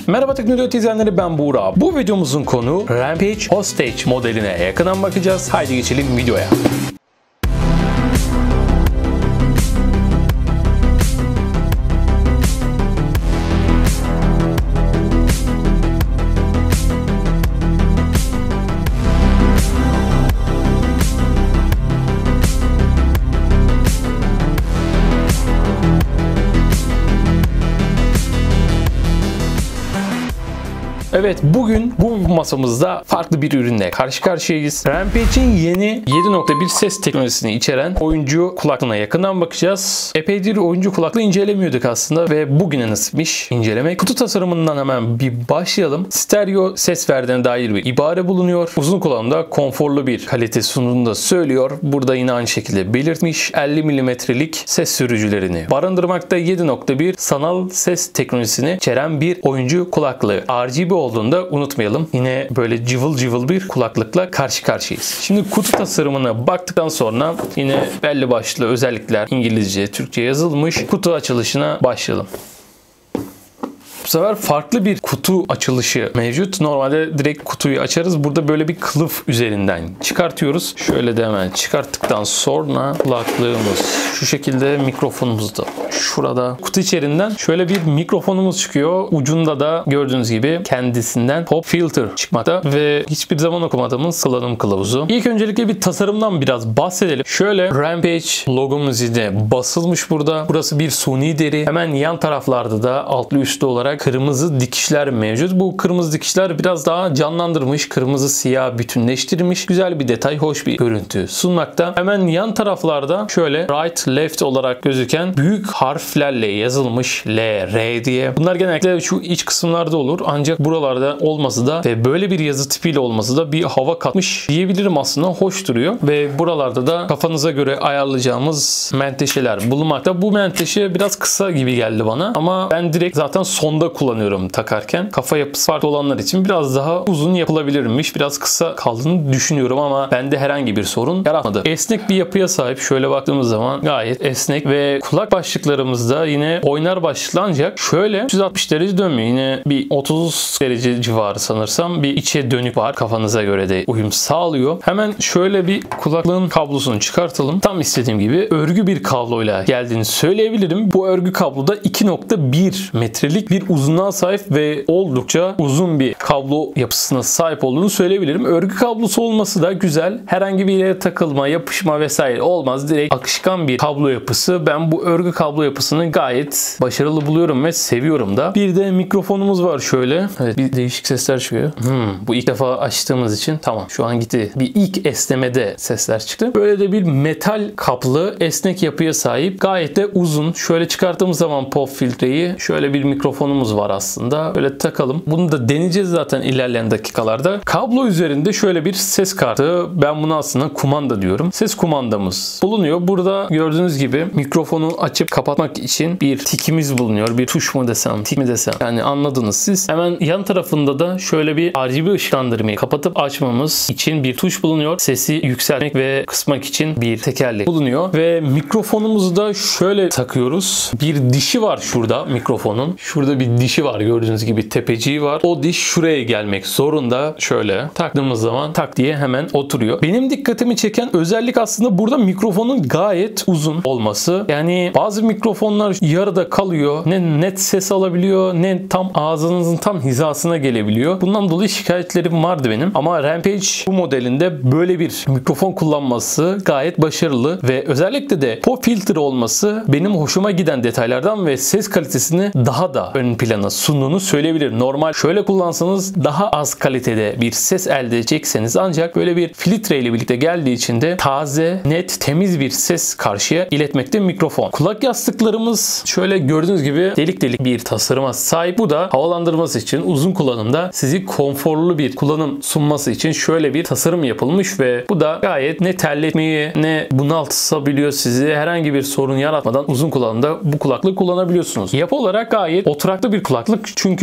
Merhaba Teknoloji izleyenleri, ben Buğra. Bu videomuzun konu Rampage Hostage modeline yakından bakacağız. Haydi geçelim videoya. Evet, bugün bu masamızda farklı bir ürünle karşı karşıyayız. Rampage'in yeni 7.1 ses teknolojisini içeren oyuncu kulaklığına yakından bakacağız. Epeydir oyuncu kulaklığı incelemiyorduk aslında ve bugüne nasipmiş incelemek. Kutu tasarımından hemen bir başlayalım. Stereo ses verdiğine dair bir ibare bulunuyor. Uzun kullanımda konforlu bir kalite sunduğunu da söylüyor. Burada yine aynı şekilde belirtmiş. 50 mm'lik ses sürücülerini barındırmakta. 7.1 sanal ses teknolojisini içeren bir oyuncu kulaklığı. RGB olduğunda unutmayalım. Yine böyle cıvıl cıvıl bir kulaklıkla karşı karşıyayız. Şimdi kutu tasarımına baktıktan sonra yine belli başlı özellikler İngilizce, Türkçe yazılmış. Kutu açılışına başlayalım. Bu sefer farklı bir kutu açılışı mevcut. Normalde direkt kutuyu açarız. Burada böyle bir kılıf üzerinden çıkartıyoruz. Şöyle de hemen çıkarttıktan sonra kulaklığımız şu şekilde, mikrofonumuz da şurada. Kutu içerisinden şöyle bir mikrofonumuz çıkıyor. Ucunda da gördüğünüz gibi kendisinden pop filter çıkmakta ve hiçbir zaman okumadığımız kullanım kılavuzu. İlk öncelikle bir tasarımdan biraz bahsedelim. Şöyle Rampage logomuz yine basılmış burada. Burası bir suni deri. Hemen yan taraflarda da altlı üstlü olarak kırmızı dikişler mevcut. Bu kırmızı dikişler biraz daha canlandırmış. Kırmızı siyah bütünleştirmiş. Güzel bir detay, hoş bir görüntü sunmakta. Hemen yan taraflarda şöyle right left olarak gözüken büyük harflerle yazılmış L, R diye. Bunlar genellikle şu iç kısımlarda olur. Ancak buralarda olması da ve böyle bir yazı tipiyle olması da bir hava katmış diyebilirim aslında. Hoş duruyor. Ve buralarda da kafanıza göre ayarlayacağımız menteşeler bulunmakta. Bu menteşe biraz kısa gibi geldi bana. Ama ben direkt zaten sonda kullanıyorum takarken. Kafa yapısı farklı olanlar için biraz daha uzun yapılabilirmiş. Biraz kısa kaldığını düşünüyorum ama bende herhangi bir sorun yaratmadı. Esnek bir yapıya sahip. Şöyle baktığımız zaman gayet esnek ve kulak başlıklarımızda yine oynar başlıklı, ancak şöyle 360 derece dönmüyor. Yine bir 30 derece civarı sanırsam bir içe dönük var. Kafanıza göre de uyum sağlıyor. Hemen şöyle bir kulaklığın kablosunu çıkartalım. Tam istediğim gibi örgü bir kabloyla geldiğini söyleyebilirim. Bu örgü kabloda 2.1 metrelik bir uzunluğa sahip ve oldukça uzun bir kablo yapısına sahip olduğunu söyleyebilirim. Örgü kablosu olması da güzel. Herhangi bir yere takılma, yapışma vesaire olmaz. Direkt akışkan bir kablo yapısı. Ben bu örgü kablo yapısını gayet başarılı buluyorum ve seviyorum da. Bir de mikrofonumuz var şöyle. Evet, bir değişik sesler çıkıyor. Bu ilk defa açtığımız için tamam. Şu an gitti. Bir ilk esnemede sesler çıktı. Böyle de bir metal kaplı esnek yapıya sahip. Gayet de uzun. Şöyle çıkarttığımız zaman pop filtreyi, şöyle bir mikrofonumuz var aslında. Böyle takalım. Bunu da deneyeceğiz zaten ilerleyen dakikalarda. Kablo üzerinde şöyle bir ses kartı. Ben buna aslında kumanda diyorum. Ses kumandamız bulunuyor. Burada gördüğünüz gibi mikrofonu açıp kapatmak için bir tikimiz bulunuyor. Bir tuş mu desem, tik mi desem. Yani anladınız siz. Hemen yan tarafında da şöyle bir RGB ışıklandırmayı kapatıp açmamız için bir tuş bulunuyor. Sesi yükseltmek ve kısmak için bir tekerlek bulunuyor. Ve mikrofonumuzu da şöyle takıyoruz. Bir dişi var şurada mikrofonun. Şurada bir dişi var, gördüğünüz gibi tepeciği var. O diş şuraya gelmek zorunda. Şöyle taktığımız zaman tak diye hemen oturuyor. Benim dikkatimi çeken özellik aslında burada mikrofonun gayet uzun olması. Yani bazı mikrofonlar yarıda kalıyor. Ne net ses alabiliyor, ne tam ağzınızın tam hizasına gelebiliyor. Bundan dolayı şikayetlerim vardı benim. Ama Rampage bu modelinde böyle bir mikrofon kullanması gayet başarılı ve özellikle de pop filter olması benim hoşuma giden detaylardan ve ses kalitesini daha da ön plana sunduğunu söyleyebilirim. Normal şöyle kullansanız daha az kalitede bir ses elde edecekseniz, ancak böyle bir filtre ile birlikte geldiği için de taze, net, temiz bir ses karşıya iletmekte mikrofon. Kulak yastıklarımız şöyle gördüğünüz gibi delik delik bir tasarıma sahip. Bu da havalandırması için uzun kullanımda sizi konforlu bir kullanım sunması için şöyle bir tasarım yapılmış ve bu da gayet ne terletmeyi ne bunaltabiliyor sizi. Herhangi bir sorun yaratmadan uzun kullanımda bu kulaklığı kullanabiliyorsunuz. Yapı olarak gayet oturaklı bir kulaklık, çünkü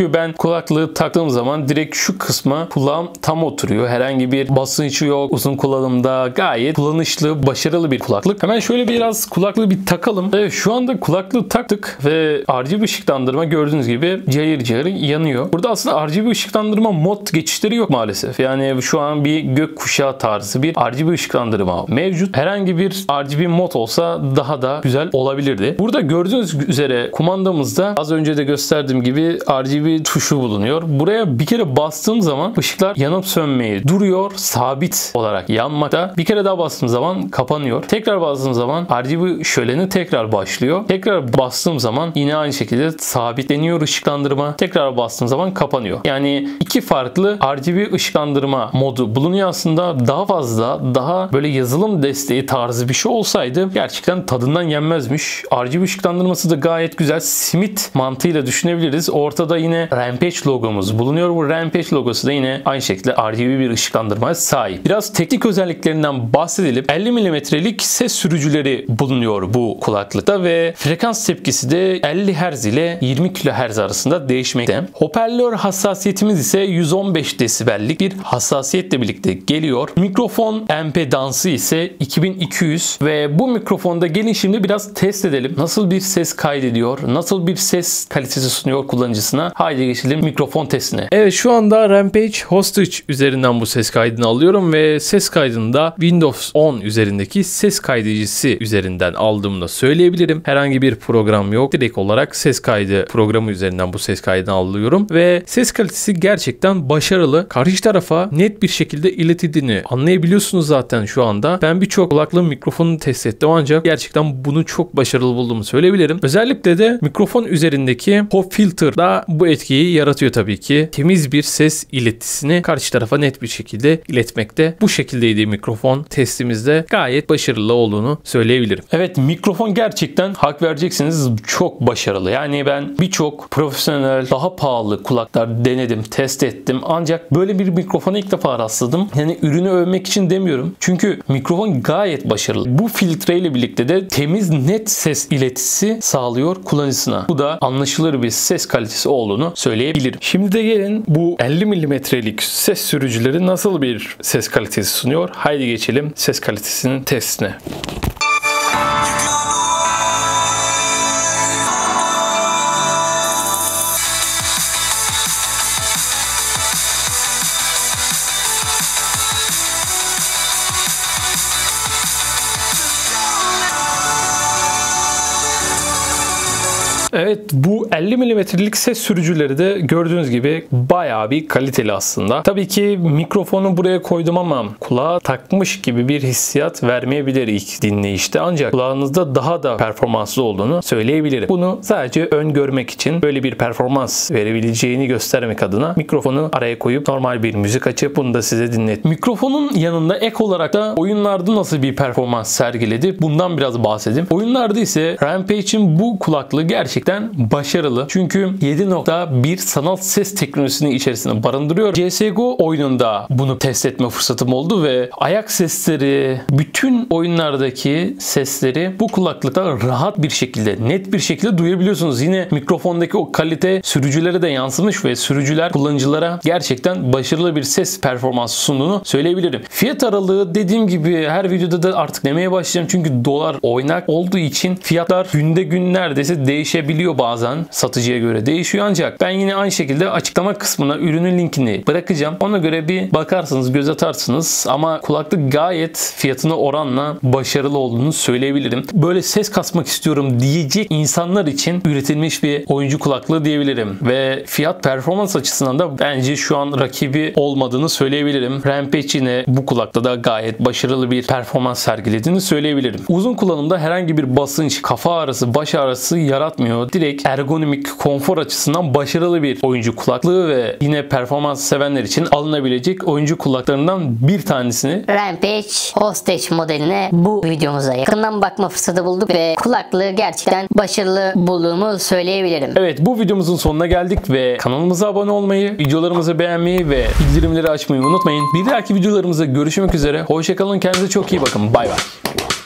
Çünkü ben kulaklığı taktığım zaman direkt şu kısma kulağım tam oturuyor. Herhangi bir basıncı yok. Uzun kullanımda gayet kullanışlı, başarılı bir kulaklık. Hemen şöyle biraz kulaklığı bir takalım. Evet, şu anda kulaklığı taktık ve RGB ışıklandırma gördüğünüz gibi cayır cayır yanıyor. Burada aslında RGB ışıklandırma mod geçişleri yok maalesef. Yani şu an bir gökkuşağı tarzı bir RGB ışıklandırma mevcut. Herhangi bir RGB mod olsa daha da güzel olabilirdi. Burada gördüğünüz üzere kumandamızda az önce de gösterdiğim gibi RGB tuşu bulunuyor. Buraya bir kere bastığım zaman ışıklar yanıp sönmeyi duruyor. Sabit olarak yanmakta. Bir kere daha bastığım zaman kapanıyor. Tekrar bastığım zaman RGB şöleni tekrar başlıyor. Tekrar bastığım zaman yine aynı şekilde sabitleniyor ışıklandırma. Tekrar bastığım zaman kapanıyor. Yani iki farklı RGB ışıklandırma modu bulunuyor aslında. Daha fazla, daha böyle yazılım desteği tarzı bir şey olsaydı gerçekten tadından yenmezmiş. RGB ışıklandırması da gayet güzel. Simit mantığıyla düşünebiliriz. Ortada yine Rampage logomuz bulunuyor. Bu Rampage logosu da yine aynı şekilde RGB bir ışıklandırmaya sahip. Biraz teknik özelliklerinden bahsedelim. 50 mm'lik ses sürücüleri bulunuyor bu kulaklıkta ve frekans tepkisi de 50 Hz ile 20 kHz arasında değişmekte. Hoparlör hassasiyetimiz ise 115 desibellik bir hassasiyetle birlikte geliyor. Mikrofon empedansı ise 2200 ve bu mikrofonda gelin şimdi biraz test edelim. Nasıl bir ses kaydediyor? Nasıl bir ses kalitesi sunuyor kullanıcısına? Haydi geçelim mikrofon testine. Evet, şu anda Rampage Hostage üzerinden bu ses kaydını alıyorum ve ses kaydını da Windows 10 üzerindeki ses kaydedicisi üzerinden aldığımı da söyleyebilirim. Herhangi bir program yok. Direkt olarak ses kaydı programı üzerinden bu ses kaydını alıyorum ve ses kalitesi gerçekten başarılı. Karşı tarafa net bir şekilde iletildiğini anlayabiliyorsunuz zaten şu anda. Ben birçok kulaklığın mikrofonunu test ettim ancak gerçekten bunu çok başarılı bulduğumu söyleyebilirim. Özellikle de mikrofon üzerindeki pop filter da bu etkiyi yaratıyor tabii ki. Temiz bir ses iletisini karşı tarafa net bir şekilde iletmekte. Bu şekildeydi mikrofon testimizde. Gayet başarılı olduğunu söyleyebilirim. Evet, mikrofon gerçekten hak vereceksiniz. Çok başarılı. Yani ben birçok profesyonel, daha pahalı kulaklar denedim, test ettim. Ancak böyle bir mikrofona ilk defa rastladım. Yani ürünü övmek için demiyorum. Çünkü mikrofon gayet başarılı. Bu filtreyle birlikte de temiz, net ses iletisi sağlıyor kullanıcısına. Bu da anlaşılır bir ses kalitesi olduğunu söyleyebilirim. Şimdi de gelin bu 50 mm'lik ses sürücüleri nasıl bir ses kalitesi sunuyor? Haydi geçelim ses kalitesinin testine. Evet, bu 50 mm'lik ses sürücüleri de gördüğünüz gibi bayağı bir kaliteli aslında. Tabii ki mikrofonu buraya koydum ama kulağa takmış gibi bir hissiyat vermeyebilir ilk dinleyişte. Ancak kulağınızda daha da performanslı olduğunu söyleyebilirim. Bunu sadece öngörmek için, böyle bir performans verebileceğini göstermek adına mikrofonu araya koyup normal bir müzik açıp bunu da size dinlet. Mikrofonun yanında ek olarak da oyunlarda nasıl bir performans sergiledi? Bundan biraz bahsedeyim. Oyunlarda ise Rampage'in bu kulaklığı gerçekten başarılı. Çünkü 7.1 sanal ses teknolojisini içerisinde barındırıyor. CSGO oyununda bunu test etme fırsatım oldu ve ayak sesleri, bütün oyunlardaki sesleri bu kulaklıkta rahat bir şekilde, net bir şekilde duyabiliyorsunuz. Yine mikrofondaki o kalite sürücülere de yansımış ve sürücüler kullanıcılara gerçekten başarılı bir ses performansı sunduğunu söyleyebilirim. Fiyat aralığı dediğim gibi her videoda da artık demeye başlayacağım. Çünkü dolar oynak olduğu için fiyatlar günde gün neredeyse değişebiliyor. Bazen satıcıya göre değişiyor ancak ben yine aynı şekilde açıklama kısmına ürünün linkini bırakacağım. Ona göre bir bakarsınız, göz atarsınız ama kulaklık gayet fiyatına oranla başarılı olduğunu söyleyebilirim. Böyle ses kasmak istiyorum diyecek insanlar için üretilmiş bir oyuncu kulaklığı diyebilirim ve fiyat performans açısından da bence şu an rakibi olmadığını söyleyebilirim. Rampage yine bu kulakta da gayet başarılı bir performans sergilediğini söyleyebilirim. Uzun kullanımda herhangi bir basınç, kafa ağrısı, baş ağrısı yaratmıyor. Direkt ergonomik, konfor açısından başarılı bir oyuncu kulaklığı ve yine performans sevenler için alınabilecek oyuncu kulaklarından bir tanesini Rampage Hostage modeline bu videomuza yakından bakma fırsatı bulduk ve kulaklığı gerçekten başarılı bulduğumu söyleyebilirim. Evet, bu videomuzun sonuna geldik ve kanalımıza abone olmayı, videolarımızı beğenmeyi ve bildirimleri açmayı unutmayın. Bir dahaki videolarımızda görüşmek üzere. Hoşça kalın, kendinize çok iyi bakın. Bay bay.